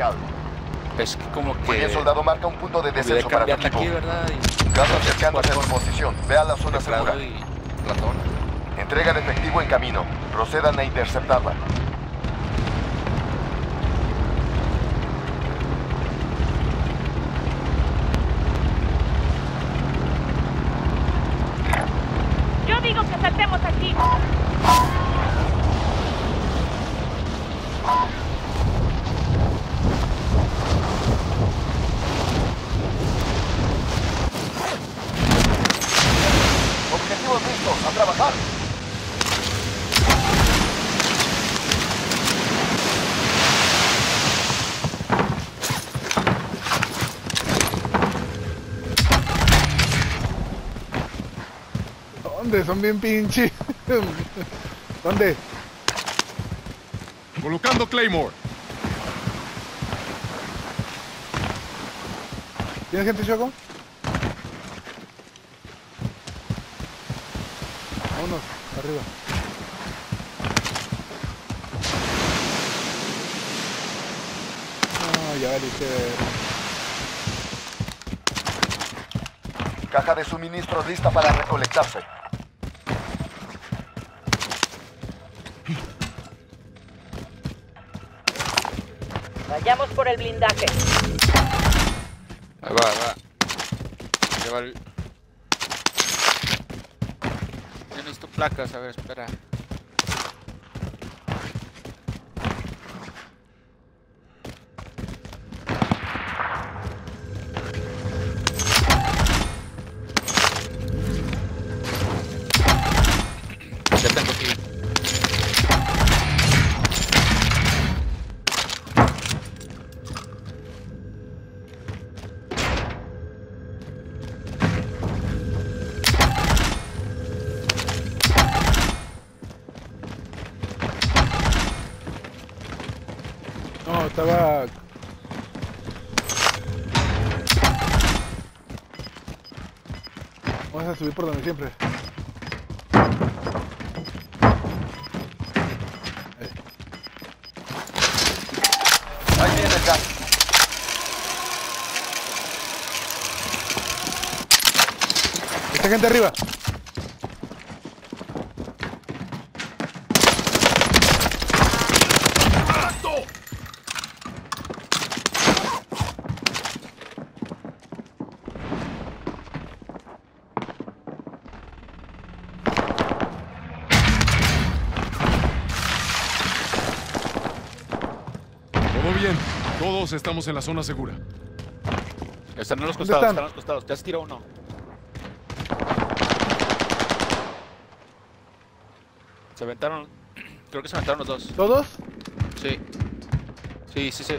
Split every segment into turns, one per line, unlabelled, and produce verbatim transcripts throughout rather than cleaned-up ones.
operacional.
Es que como que...
Muy bien, soldado, marca un punto de
olvidé
descenso para tu
cambiarle
equipo.
aquí, ¿verdad? Y...
Gas acercándose a su posición. Ve a la zona
teclado
segura.
y ratón.
Entrega de efectivo en camino. Procedan a interceptarla.
Yo digo que saltemos aquí.
Objetivos listos. A trabajar.
¿Dónde? Son bien pinches. ¿Dónde?
Colocando Claymore.
¿Tienes gente, Choco? Vámonos, arriba. No, ya valiste.
Caja de suministros lista para recolectarse.
Vayamos por el blindaje.
Ahí va, ahí va. Ahí va el... Yo necesito placas, a ver, espera. Ya tengo aquí.
No, estaba... Vamos a subir por donde siempre.
Ahí viene el gas.
Esta gente arriba.
Todo bien. Todos estamos en la zona segura.
Están en los
¿Dónde
costados,
están?
están en los costados. Ya se tiró uno. Se aventaron... Creo que se aventaron los dos.
¿Todos?
Sí. Sí, sí, sí.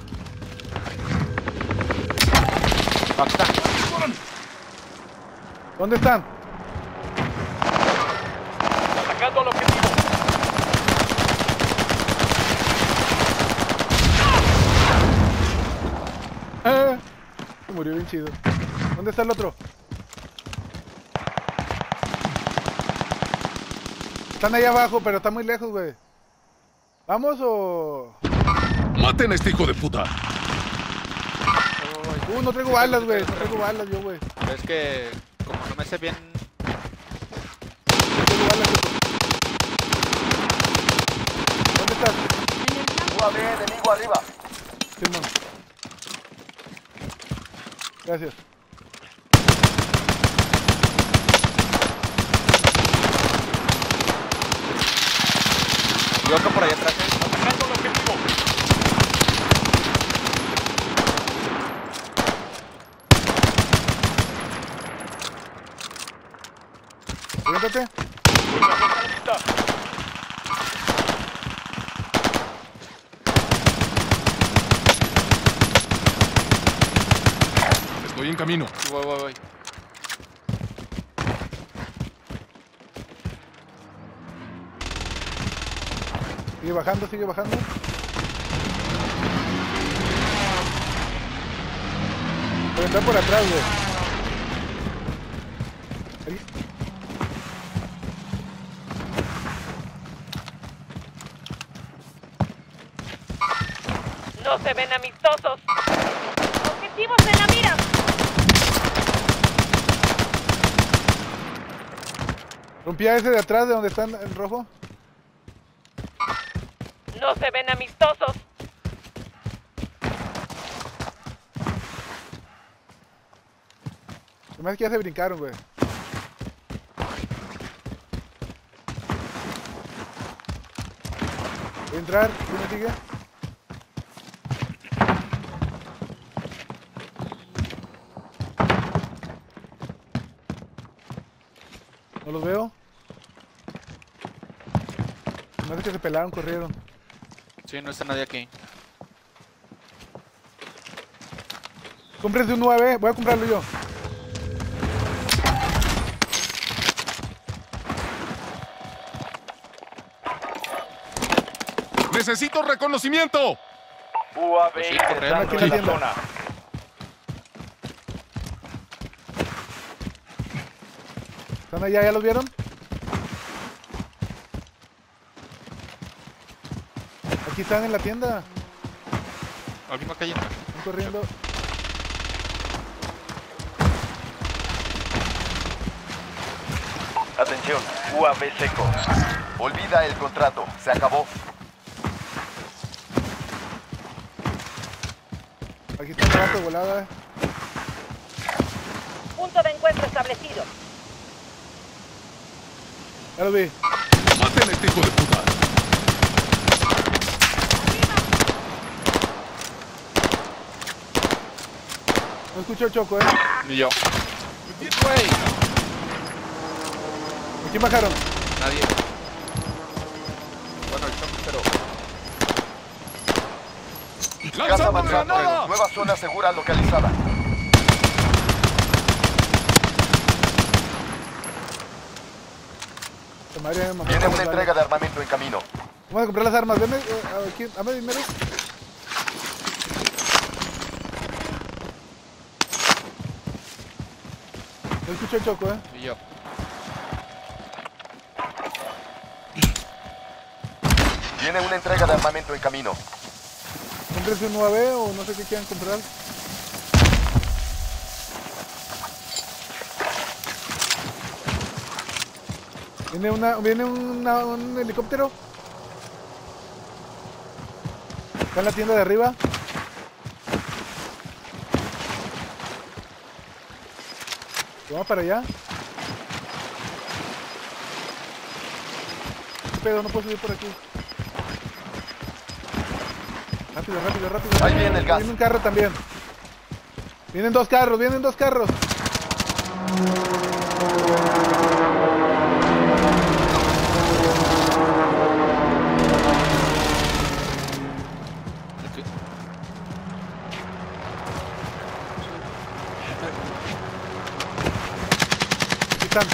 Aquí está.
¿Dónde están?
Atacando al objetivo.
Ah, se murió bien chido. ¿Dónde está el otro? Están ahí abajo, pero está muy lejos, güey. ¿Vamos o...?
¡Maten a este hijo de puta!
Uh, no traigo balas, güey. No traigo balas yo, güey.
Pero es que... Como no me sé bien...
No traigo balas. ¿Dónde estás?
U A V enemigo arriba.
Simón. Gracias.
Y otro por ahí atrás. ¿eh?
Atacando al objetivo.
Siéntate.
Una fuerza lista.
Estoy en camino.
Voy, voy, voy.
Sigue bajando, sigue bajando. Pero está por atrás, güey. Ahí.
No se ven amistosos. Objetivos en la mira.
Rompí a ese de atrás, de donde está en rojo.
No se ven amistosos.
Además que ya se brincaron, güey. Voy a entrar, ¿quién me sigue? No los veo. No sé que se pelaron, corrieron.
Sí, no está nadie aquí.
Cómprense un U A V, voy a comprarlo yo.
¡Necesito reconocimiento!
U A V
Pues sí,
ingresando
correcto.
en la zona.
¿Están allá? ¿Ya los vieron? Aquí están en la tienda.
¿Alguien va cayendo?
Están corriendo.
Atención, U A V seco. Olvida el contrato, se acabó.
Aquí está el gato de volada.
Punto de encuentro establecido.
Ya lo vi.
¡Maten a este hijo de puta!
No escucho el choco, eh.
Ni yo. Güey.
¿A quién bajaron?
Nadie. Bueno, el choque, pero...
Gas
¡Lanzando
avanzando.
granada!
Nueva zona segura localizada.
Se madre, me mató
Tiene
con
una
las
entrega
balas.
de armamento en camino.
Vamos a comprar las armas. Deme, eh, aquí, dame dinero. No escucho el choco, eh.
Ni yo.
Tiene una entrega de armamento en camino.
Cómprense un U A V o no sé qué quieran comprar. Viene una, viene una, un helicóptero. Está en la tienda de arriba. Vamos para allá. ¿Qué pedo? No puedo subir por aquí. Rápido, rápido, rápido.
Ahí viene el gas.
Viene un carro también. Vienen dos carros, vienen dos carros.
Aquí.
Aquí están.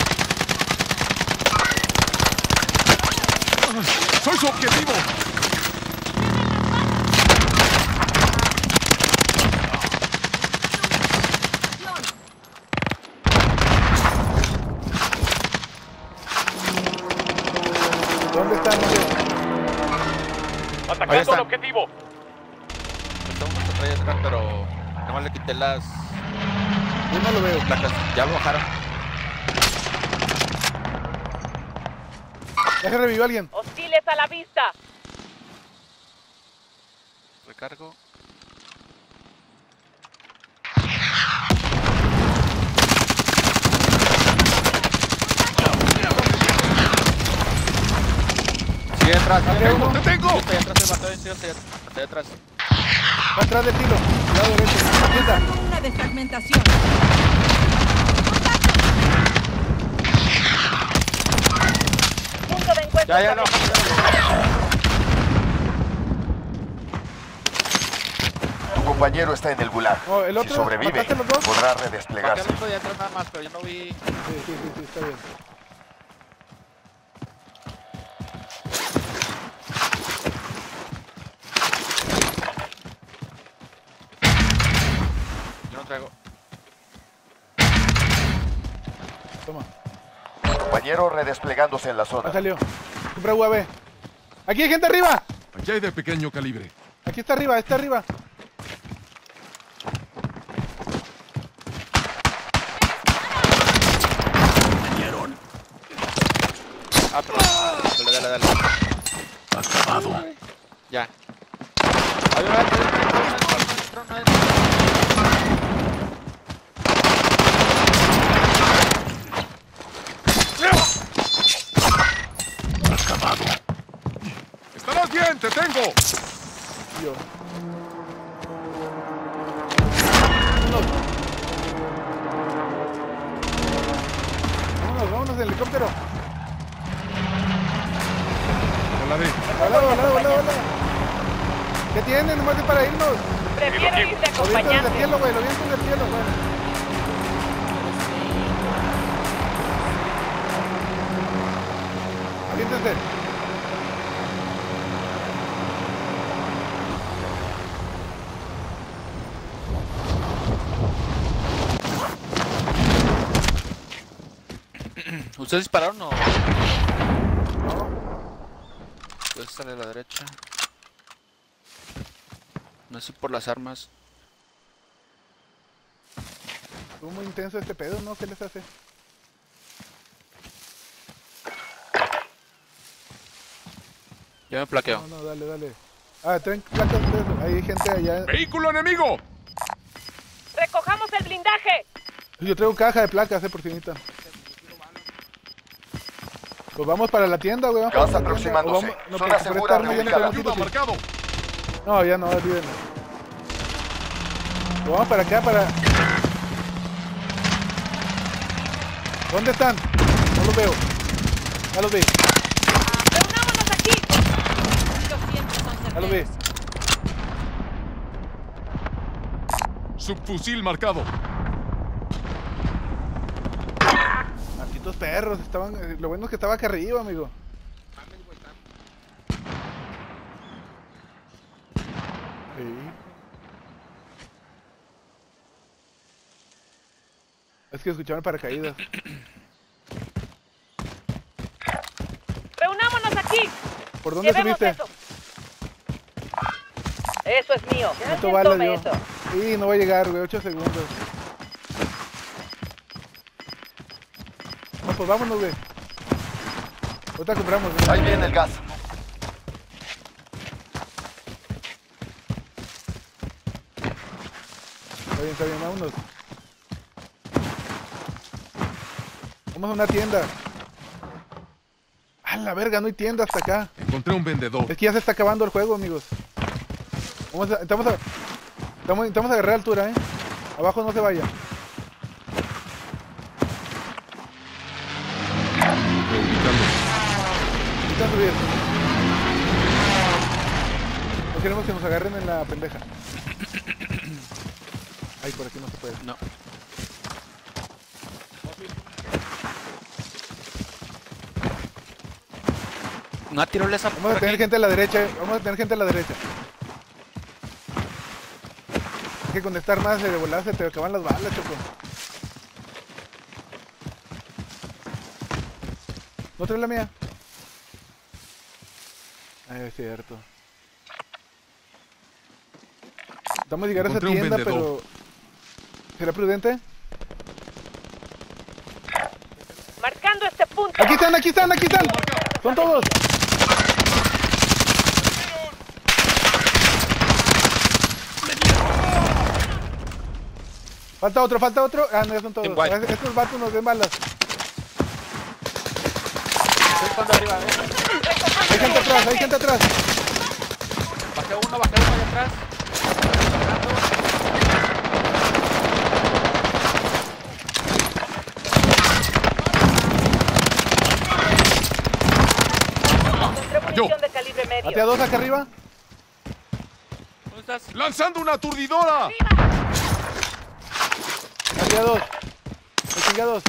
¡Soy su objetivo!
¿Dónde están? No sé.
Ahí
Atacando
están.
al objetivo.
Está uno que trae atrás, pero... Nomás le quité las
Yo no lo veo.
placas. Ya lo bajaron.
Ya se revivió alguien.
Hostiles a la vista.
Recargo. Sigue atrás.
Dale
Sigue
uno.
¡Te tengo!
Estoy atrás del batallón, sigue hasta allá- hasta allá atrás.
Va atrás del tiro. Lado derecho. Tienda.
Una desfragmentación.
Punto de encuentro
Ya, ya no.
establecido.
Tu compañero está en el gulag.
Oh, el
Si
otro,
sobrevive,
¿mataste a los dos?
podrá
Bajé
redesplegarse.
al otro de atrás nada más, pero yo no vi...
Sí, sí, sí, sí, está bien.
Yo no traigo.
Toma.
Compañero redesplegándose en la
Ya
zona.
salió. Compra U A V. Aquí hay gente arriba.
Allá hay de pequeño calibre.
Aquí está arriba, está arriba.
Ah, perdón. Dale, dale, dale.
Acabado.
Ya. Hay una vez, entró una vez.
Acabado. Estarás bien, te tengo.
Yo. Vámonos, vámonos en helicóptero.
Hola, ve.
Hola, hola, hola, hola. ¿Qué tienen? Nomás es para irnos.
Prefiero ir de
Lo viento desde el
acompañante.
cielo, güey. Lo viento desde el cielo, güey. Aviéntense.
¿Ustedes dispararon o...?
No.
Pues sale a la derecha. No sé por las armas.
Estuvo muy intenso este pedo, ¿no? ¿Qué les hace?
Ya me plaqueo.
No, no, dale, dale. Ah, traen placas de eso. Hay gente allá.
¡Vehículo enemigo!
Recojamos el blindaje.
Yo traigo caja de placas, eh, por finita. Pues vamos para la tienda, güey. vamos
Gas
para la tienda. O
aproximándose.
vamos- no,
Zona
porque por
segura
esta arma ya no
reubicada.
tenemos
Ayuda
tiro,
marcado.
sí. No, ya no, olvídenlo. Pues vamos para acá, para... ¿Dónde están? No los veo. Ya los vi,
Reunámonos aquí. Lo siento, son
ya los vi.
Subfusil marcado.
Malditos perros, estaban... eh, Lo bueno es que estaba acá arriba, amigo. Sí. Es que escucharon paracaídas.
Reunámonos aquí.
¿Por dónde
Llevemos
subiste?
eso. Eso es mío.
¿Cuánto
Alguien
vale,
tome
yo?
eso.
Sí, no va a llegar, güey, ocho segundos. No, pues vámonos, güey. Ahorita compramos, güey.
Ahí viene el gas.
Está bien, está bien, vámonos. Vamos a una tienda. A la verga, no hay tienda hasta acá.
Encontré un vendedor.
Es que ya se está acabando el juego, amigos. Vamos a, estamos a, estamos, estamos a agarrar altura, eh. Abajo no se vaya.
Reubicando.
Necesitan subir. No queremos que nos agarren en la pendeja. Ay, por aquí no se puede.
No. Una tirolesa
Vamos
por
a tener
aquí.
gente a la derecha, eh. Vamos a tener gente a la derecha. Es que con esta arma se de volada se te acaban las balas, choco. ¿No traes la mía? Ah, es cierto. Vamos a llegar a esa
Encontré un
tienda,
vendedor.
pero... ¿será prudente?
Marcando este punto.
¡Aquí están, aquí están, aquí están! ¡Son todos! Falta otro, falta otro. Ah, no, ya son todos.
En white.
Ah, estos vatos nos den balas.
Estoy buscando arriba, eh.
Hay gente atrás, hay gente atrás.
Bajé uno, bajé uno allá atrás.
Encontré munición de calibre medio.
Mate a dos acá arriba.
¿Dónde estás?
¡Lanzando una aturdidora!
Mate a dos. Me chingué a dos.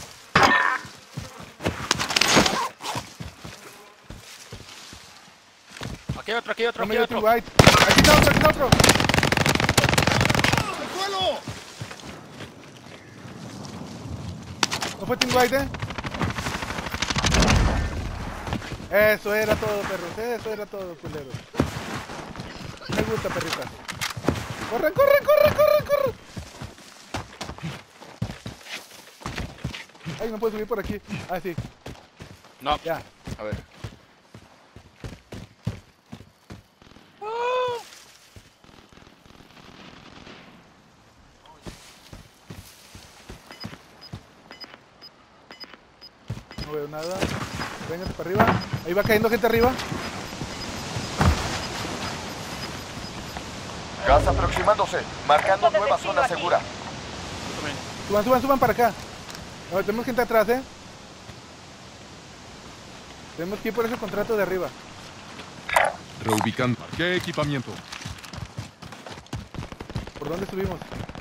Aquí hay otro, aquí hay otro,
No me
aquí hay
dio
otro.
Team White. Aquí está otro, aquí está otro.
¡Al suelo!
No fue Team White, eh. Eso era todo, perros. Eso era todo, culeros. Me gusta, perrita. ¡Corre, corre, corre, corre, corre! Ay, no puedo subir por aquí. Ah, sí.
No.
Ya.
A ver.
No veo nada. Véngase para arriba. Ahí va cayendo gente arriba.
Gas aproximándose, marcando nueva zona segura.
Yo también.
Suban, suban, suban para acá. A ver, tenemos gente atrás, ¿eh? Tenemos que ir por ese contrato de arriba.
Reubicando. ¿Qué equipamiento?
¿Por dónde subimos?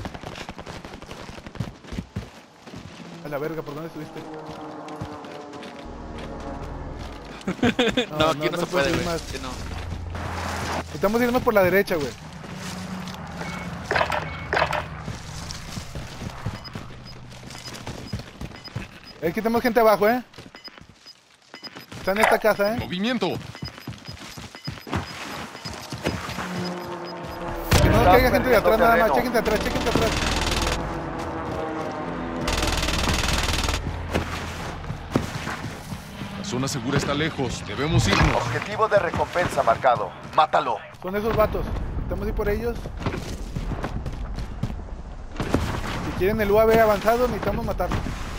A la verga, ¿por dónde subiste?
No, aquí no, se puede,
subir
güey.
más.
Sí, no.
Necesitamos irnos por la derecha, güey. Aquí tenemos gente abajo, ¿eh? Está en esta casa, ¿eh?
Movimiento.
Que no nos
Estás
caiga gente de atrás
perdiendo
nada más.
terreno.
Chequense atrás, chequense atrás.
La zona segura está lejos. Debemos irnos.
Objetivo de recompensa marcado. Mátalo.
Son esos vatos. Estamos ahí por ellos. Si quieren el U A V avanzado, necesitamos matarlos.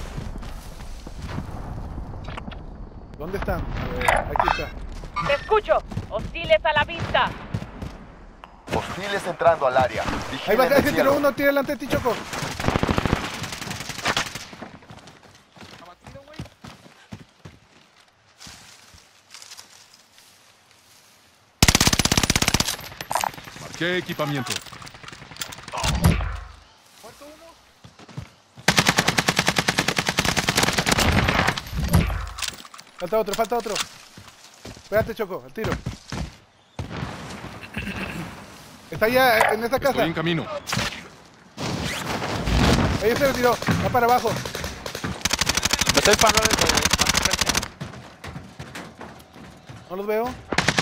¿Dónde están? A ver, aquí está.
Te escucho. Hostiles a la vista.
Hostiles entrando al área.
Ahí va,
Vigilen
ahí
el
se tiró
cielo.
uno, tira delante de ti, Choco.
Marqué equipamiento.
Falta otro, falta otro. Espérate, Choco, al tiro. Está allá en esta casa.
Estoy en camino.
Ahí se retiró, va para abajo.
Me estoy disparando desde más frente.
No los veo.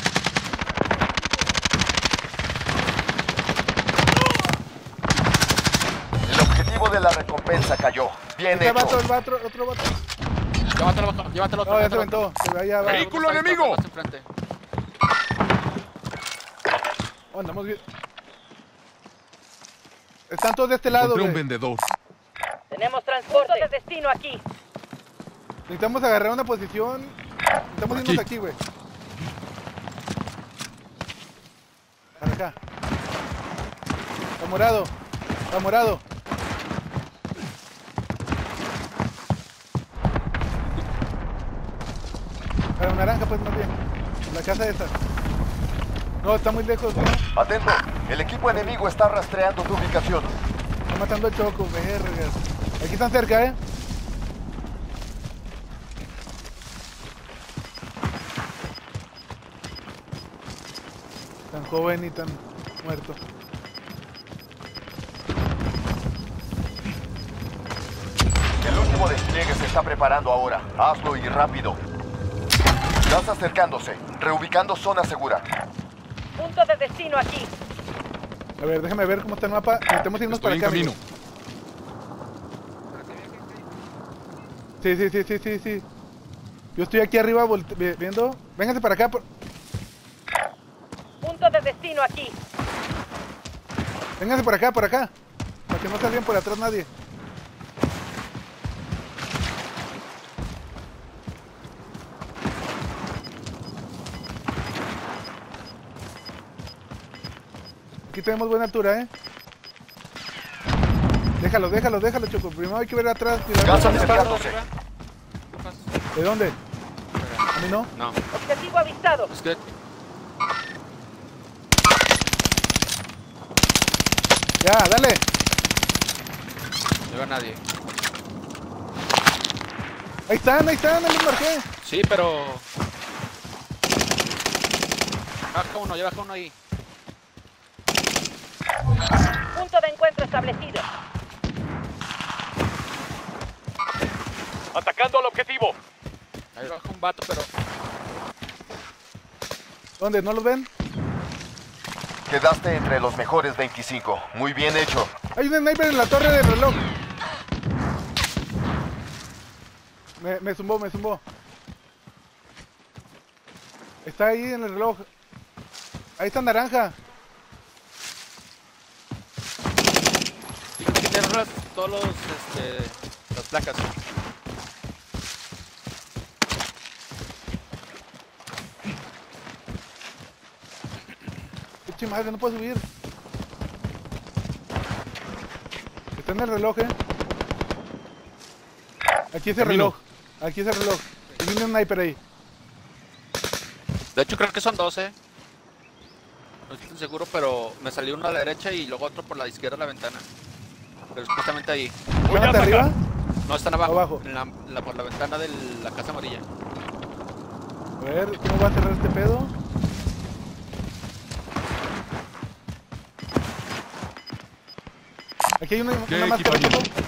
El objetivo de la recompensa cayó. Bien
Este
hecho.
vato, el vato, otro vato.
Llévatelo, abajo, llévatelo otro.
No, ya se
llévatelo
aventó.
otro.
Se ve allá abajo.
Vehículo
Está ahí,
enemigo.
más enfrente.
Oh, andamos bien. Están todos de este lado,
Encontré un
güey.
vendedor.
Tenemos transporte de destino aquí.
Necesitamos agarrar una posición. Necesitamos
Por
irnos
aquí.
aquí, güey. Para acá. Está morado. Está morado. Para naranja, pues, más bien. La casa esa. No, está muy lejos, ¿no?
Atento. El equipo enemigo está rastreando tu ubicación.
Está matando al Choco, vergas. Aquí están cerca, ¿eh? Tan joven y tan muerto.
El último despliegue se está preparando ahora. Hazlo y rápido. Gas acercándose. Reubicando zona segura.
Punto de destino aquí.
A ver, déjame ver cómo está el mapa. Necesitamos irnos
Estoy
para
en
acá,
camino.
amigos. Sí, sí, sí, sí, sí, sí. Yo estoy aquí arriba volte- vi- viendo. Vénganse para acá. Por...
Punto de destino aquí.
Vénganse por acá, por acá. Para que no salgan por atrás nadie. Aquí tenemos buena altura, ¿eh? Déjalo, déjalo, déjalo, Choco. Primero hay que ver atrás. Cuidado.
Gas
¿Están disparando
acercándose.
arriba? ¿Qué pasa?
¿De dónde? ¿A mí no?
No,
Objetivo avistado.
es que
Ya, dale.
no veo a nadie.
Ahí están, ahí están, ahí los marqué.
Sí, pero... Baja uno, ya baja uno ahí.
Punto de encuentro establecido.
Atacando al objetivo.
Ahí baja un vato, pero...
¿Dónde? ¿No los ven?
Quedaste entre los mejores veinticinco. Muy bien hecho.
Hay un sniper en la torre del reloj. Me, me zumbó, me zumbó. Está ahí en el reloj. Ahí está naranja.
Sí, que quiten las- todos los, este, las placas.
Eche madre, no puedo subir. Está en el reloj, eh. Aquí es el
Camino.
reloj. Aquí es el reloj. Y viene un sniper ahí.
De hecho, creo que son doce. No estoy seguro, pero me salió uno a la derecha y luego otro por la izquierda de la ventana. Pero es justamente ahí.
¿Están hasta arriba?
No, están abajo.
Abajo.
En la, en la- por la ventana de la casa amarilla.
A ver, ¿cómo va a cerrar este pedo? Aquí hay una,
¿Qué
una máscara.
equipamiento?
chico.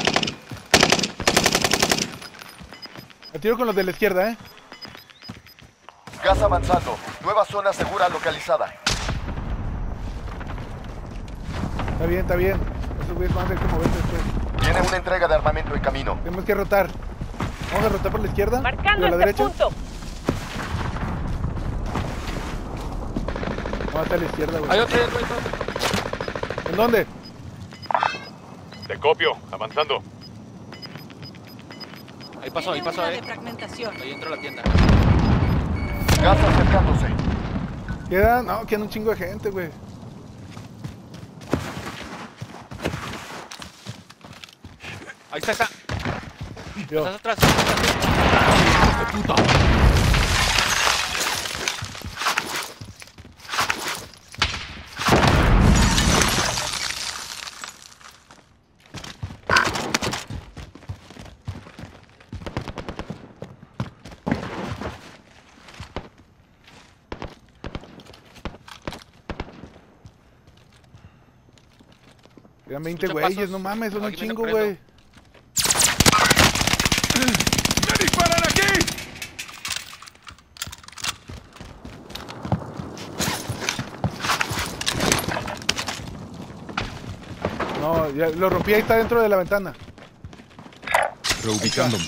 Me tiro con los de la izquierda, eh.
Gas avanzando. Nueva zona segura localizada.
Está bien, está bien. Esos güeyes van a ver cómo moverse después.
Tiene una entrega de armamento en camino.
Tenemos que rotar. Vamos a rotar por la izquierda.
Marcando
¿Y a la
este
derecha?
punto.
Vamos hasta la izquierda, güey.
Hay otro, hay otro, hay otro.
¿En dónde?
Te copio, avanzando.
Ahí pasó, ahí
Tiene
pasó,
una
eh.
de fragmentación.
Ahí entró a la tienda.
Gas acercándose.
Queda, no, quedan un chingo de gente, güey.
Ahí está, está.
Yo.
Estás atrás. Estás atrás.
¡De puta!
Quedan veinte
Escucho
güeyes,
pasos.
no mames, son un
Alguien viene
chingo,
corriendo.
güey.
¡Me disparan aquí!
No, ya lo rompí, ahí está dentro de la ventana.
Reubicándome.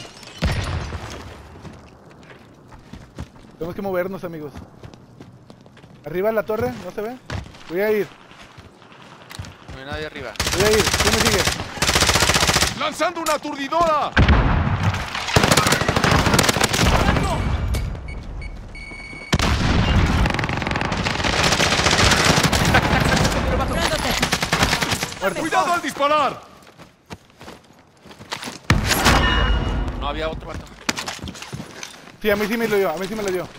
Tenemos que movernos, amigos. Arriba de la torre, ¿no se ve? Voy a ir,
No hay nadie arriba.
voy a ir. ¿Quién me sigue?
¡Lanzando una aturdidora!
Curándote.
¡Cuidado al disparar!
No había otro vato.
Sí, a mí sí me lo dio, a mí sí me lo dio.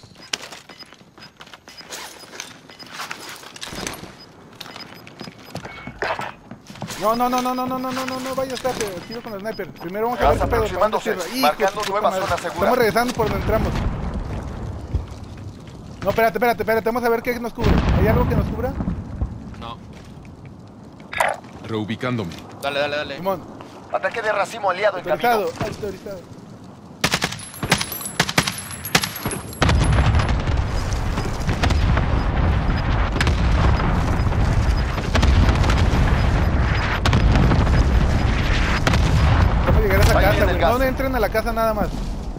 No, no, no, no, no, no, no, no, no, no, vaya, estate, tiro con el sniper. Primero vamos a
Gas
ver qué pedo. ¿para dónde
aproximándose,
cierra? Hijo
marcando
de su
nueva
puta madre.
zona segura.
Estamos regresando por donde entramos. No, espérate, espérate, espérate, vamos a ver qué nos cubre. ¿Hay algo que nos cubra?
No.
Reubicándome.
Dale, dale, dale.
Simón,
Ataque de racimo aliado en camino.
autorizado, autorizado. Vamos a llegar a esa
Ahí
casa,
viene el
güey.
gas.
No entren a la casa nada más.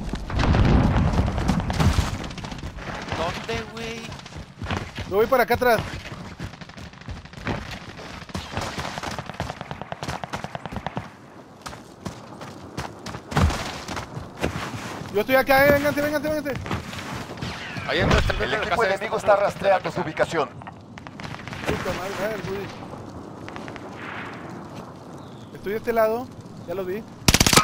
¿Dónde, güey?
Yo voy para acá atrás. Yo estoy acá, eh. Vénganse, vénganse, vénganse.
Ahí entró, está
El
dentro de la
equipo
casa,
enemigo
está
está rastreando su ubicación.
Puta madre, ah, el Rudy. Estoy de este lado. Ya los vi.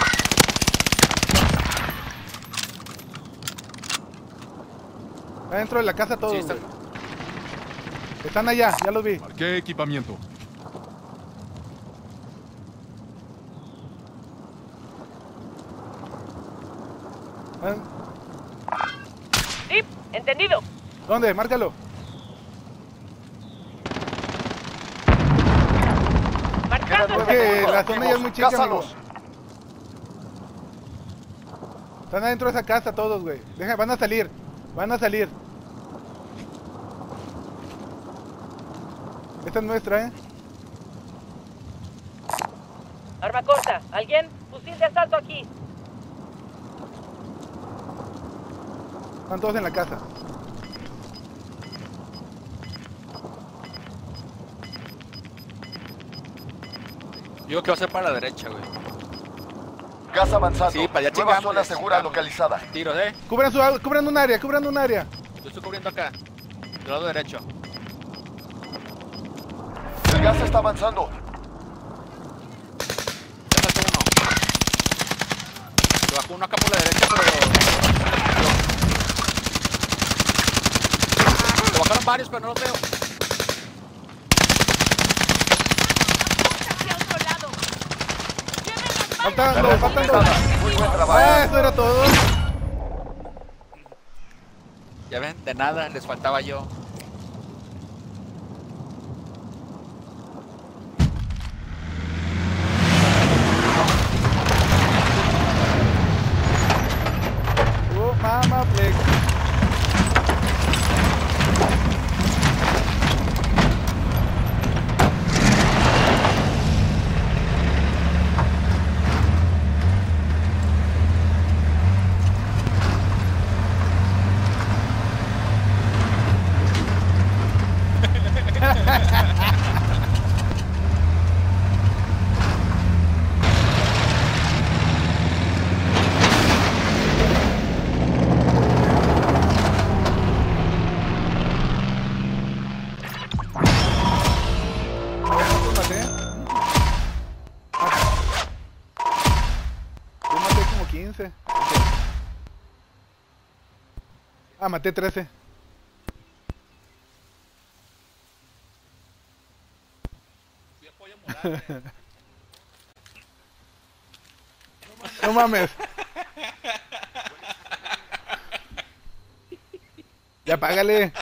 Está dentro de la casa todos,
Sí, está-
güey. Están allá, ya los vi.
Marqué equipamiento.
Están-
Sí, entendido.
¿Dónde? Márcalo.
Marcando
Quedan
este
que
punto.
la zona ya es muy chica,
Cázalos.
Están adentro de esa casa todos, güey. Deja, van a salir. Van a salir. Esta es nuestra, eh.
Arma corta. ¿Alguien? Fusil de asalto aquí.
Están todos en la casa.
Digo que va a ser para la derecha, güey.
Gas avanzando.
Sí, para allá
Nueva
chingamos,
zona
ya
segura
chingamos.
localizada.
Tiros, eh.
Cubran, su, cubran un área, cubran un área.
Yo estoy cubriendo acá. Del lado derecho.
El gas está avanzando.
Ya saltó uno. Se bajó uno acá por la derecha, pero... Se bajaron varios, pero no los veo.
Hacia otro lado. ¡Lleven las balas!
Faltan dos, faltan dos.
Muy buen trabajo.
Ah, eso era todo.
Ya ven, de nada, les faltaba yo.
Oh, mama flex. ¿Cuántos maté? Ah. Yo maté como quince. Ah, maté trece. No mames. Ya págale.